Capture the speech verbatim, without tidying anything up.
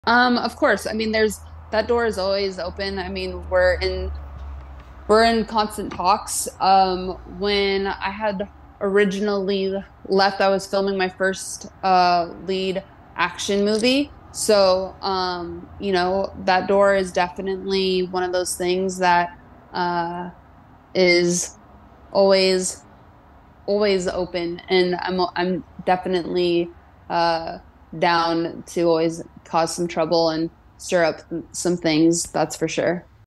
Um, of course. I mean, there's that door is always open. I mean, we're in we're in constant talks. Um, when I had originally left, I was filming my first uh lead action movie. So, um, you know, that door is definitely one of those things that uh is always always open, and I'm I'm definitely uh down to always cause some trouble and stir up some things, that's for sure.